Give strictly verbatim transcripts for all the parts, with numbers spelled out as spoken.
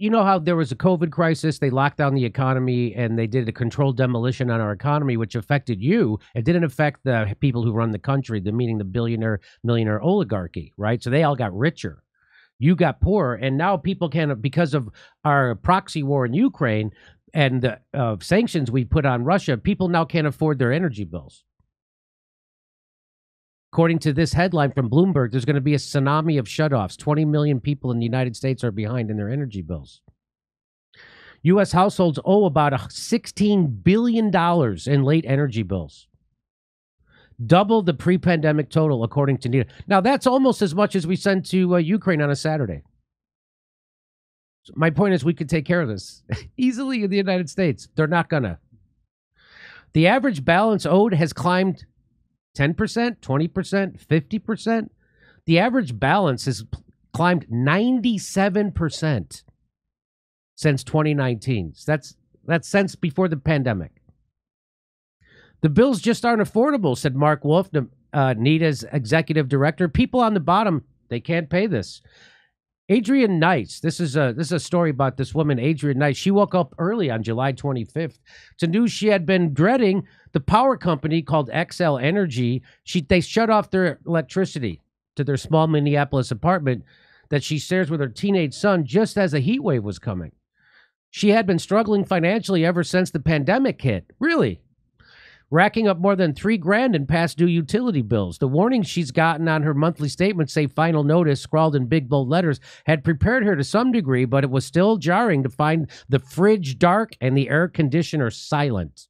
you know how there was a COVID crisis, they locked down the economy and they did a controlled demolition on our economy, which affected you. It didn't affect the people who run the country, the meaning the billionaire, millionaire oligarchy, right? So they all got richer. You got poorer, and now people can, because of our proxy war in Ukraine and the uh, sanctions we put on Russia, people now can't afford their energy bills. According to this headline from Bloomberg, there's going to be a tsunami of shutoffs. twenty million people in the United States are behind in their energy bills. U S households owe about sixteen billion dollars in late energy bills. Double the pre-pandemic total, according to NETA. Now, that's almost as much as we send to uh, Ukraine on a Saturday. So my point is we could take care of this easily in the United States. They're not going to. The average balance owed has climbed ten percent, twenty percent, fifty percent. The average balance has climbed ninety-seven percent since twenty nineteen. So that's that's since before the pandemic. The bills just aren't affordable, said Mark Wolf, uh, NETA's executive director. People on the bottom, they can't pay this. Adrienne Nice, this is a this is a story about this woman, Adrienne Nice. She woke up early on July twenty-fifth to news she had been dreading. The power company called X L Energy, she they shut off their electricity to their small Minneapolis apartment that she shares with her teenage son just as a heat wave was coming. She had been struggling financially ever since the pandemic hit. Really? Racking up more than three grand in past due utility bills. The warnings she's gotten on her monthly statements say final notice, scrawled in big bold letters, had prepared her to some degree, but it was still jarring to find the fridge dark and the air conditioner silent.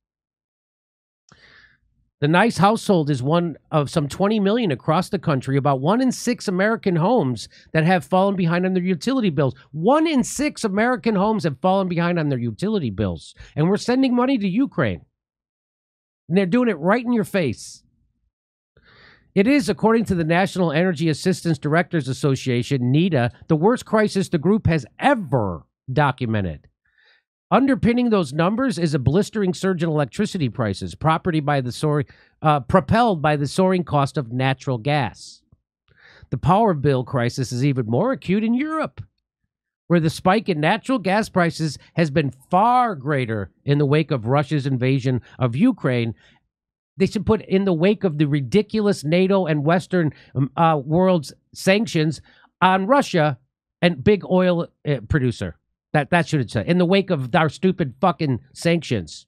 The Nice household is one of some twenty million across the country, about one in six American homes that have fallen behind on their utility bills. One in six American homes have fallen behind on their utility bills. And we're sending money to Ukraine. And they're doing it right in your face. It is, according to the National Energy Assistance Directors Association, NETA, the worst crisis the group has ever documented. Underpinning those numbers is a blistering surge in electricity prices, property by the soaring, uh, propelled by the soaring cost of natural gas. The power bill crisis is even more acute in Europe, where the spike in natural gas prices has been far greater in the wake of Russia's invasion of Ukraine. They should put in the wake of the ridiculous NATO and Western uh, world's sanctions on Russia and big oil uh, producer. That that should say in the wake of our stupid fucking sanctions.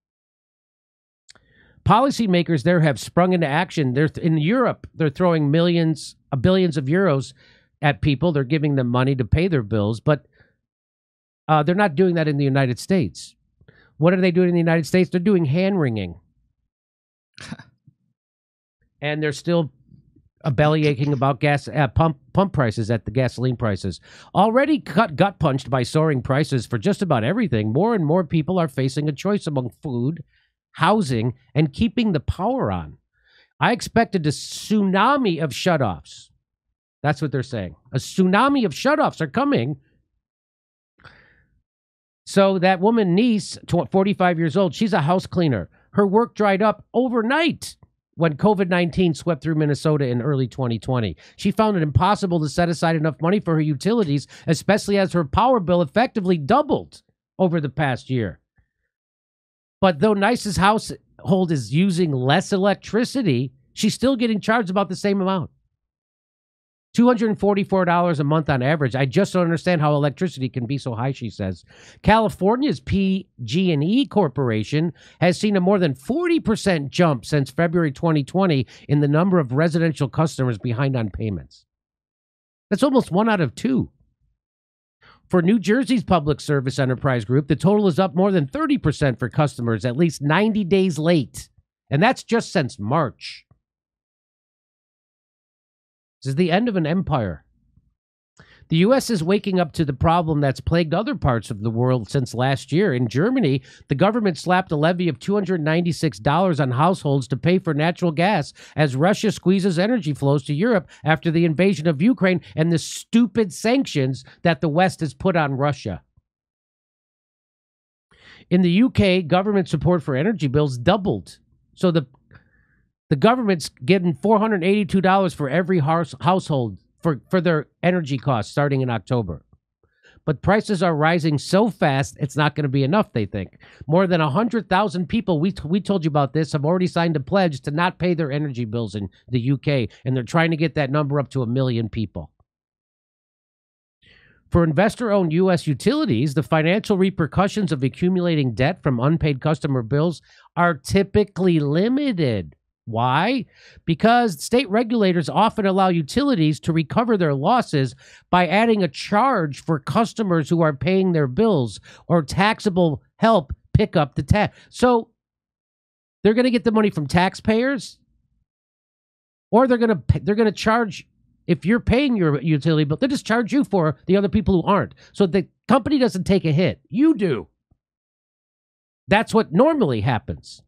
Policymakers there have sprung into action. They're in Europe. They're throwing millions, uh, billions of euros at people. They're giving them money to pay their bills, but uh, they're not doing that in the United States. What are they doing in the United States? They're doing hand wringing, and they're still a belly aching about gas uh, pump pump prices at the gasoline prices. Already cut gut punched by soaring prices for just about everything, more and more people are facing a choice among food, housing, and keeping the power on. I expected a tsunami of shutoffs. That's what they're saying. A tsunami of shutoffs are coming. So that woman, niece, forty-five years old, she's a house cleaner. Her work dried up overnight when COVID nineteen swept through Minnesota in early twenty twenty. She found it impossible to set aside enough money for her utilities, especially as her power bill effectively doubled over the past year. But though Nice's household is using less electricity, she's still getting charged about the same amount. two hundred forty-four dollars a month on average. I just don't understand how electricity can be so high, she says. California's P G and E Corporation has seen a more than forty percent jump since February twenty twenty in the number of residential customers behind on payments. That's almost one out of two. For New Jersey's Public Service Enterprise Group, the total is up more than thirty percent for customers at least ninety days late. And that's just since March. This is the end of an empire. The U S is waking up to the problem that's plagued other parts of the world since last year. In Germany, the government slapped a levy of two hundred ninety-six dollars on households to pay for natural gas as Russia squeezes energy flows to Europe after the invasion of Ukraine and the stupid sanctions that the West has put on Russia. In the U K, government support for energy bills doubled. So the The government's getting four hundred eighty-two dollars for every house, household for, for their energy costs starting in October. But prices are rising so fast, it's not going to be enough, they think. More than one hundred thousand people, we, we told you about this, have already signed a pledge to not pay their energy bills in the U K, and they're trying to get that number up to a million people. For investor-owned U S utilities, the financial repercussions of accumulating debt from unpaid customer bills are typically limited. Why? Because state regulators often allow utilities to recover their losses by adding a charge for customers who are paying their bills or taxable help pick up the tax. So they're going to get the money from taxpayers, or they're going to they're going to charge. If you're paying your utility bill, they just charge you for the other people who aren't. So the company doesn't take a hit. You do. That's what normally happens.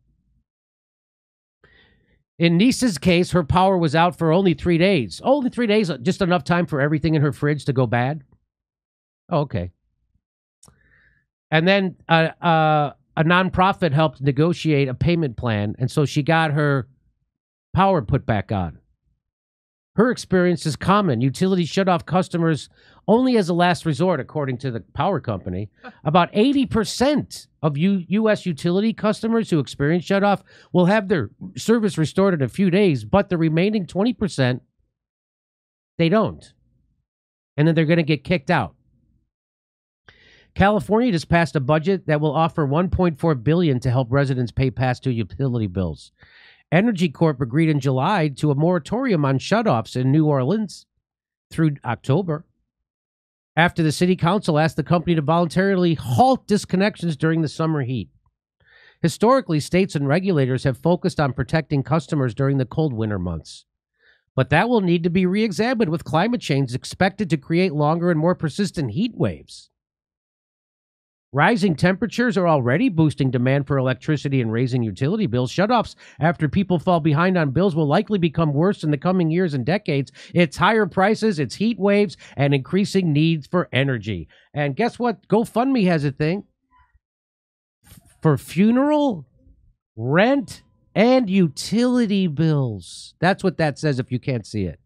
In Niece's case, her power was out for only three days. Only three days, just enough time for everything in her fridge to go bad? Oh, okay. And then uh, uh, a nonprofit helped negotiate a payment plan, and so she got her power put back on. Her experience is common. Utilities shut off customers only as a last resort, according to the power company. About eighty percent of U- U.S. utility customers who experience shutoff will have their service restored in a few days, but the remaining twenty percent, they don't. And then they're going to get kicked out. California just passed a budget that will offer one point four billion dollars to help residents pay past due utility bills. Energy Corp agreed in July to a moratorium on shutoffs in New Orleans through October, after the city council asked the company to voluntarily halt disconnections during the summer heat. Historically, states and regulators have focused on protecting customers during the cold winter months. But that will need to be re-examined, with climate change expected to create longer and more persistent heat waves. Rising temperatures are already boosting demand for electricity and raising utility bills. Shutoffs after people fall behind on bills will likely become worse in the coming years and decades. It's higher prices, it's heat waves, and increasing needs for energy. And guess what? GoFundMe has a thing for funeral, rent, and utility bills. That's what that says if you can't see it.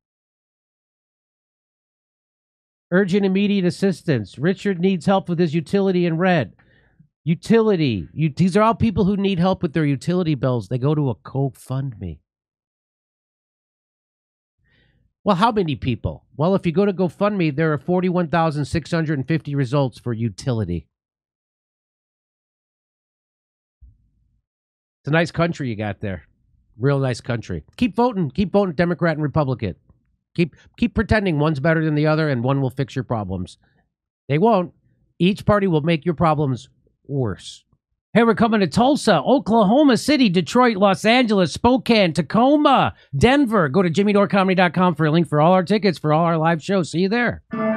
Urgent immediate assistance. Richard needs help with his utility in red. Utility. You, these are all people who need help with their utility bills. They go to a GoFundMe. Well, how many people? Well, if you go to GoFundMe, there are forty-one thousand six hundred fifty results for utility. It's a nice country you got there. Real nice country. Keep voting. Keep voting Democrat and Republican. Keep keep pretending one's better than the other and one will fix your problems. They won't. Each party will make your problems worse. Hey, we're coming to Tulsa, Oklahoma City, Detroit, Los Angeles, Spokane, Tacoma, Denver. Go to jimmy dore comedy dot com for a link for all our tickets for all our live shows. See you there.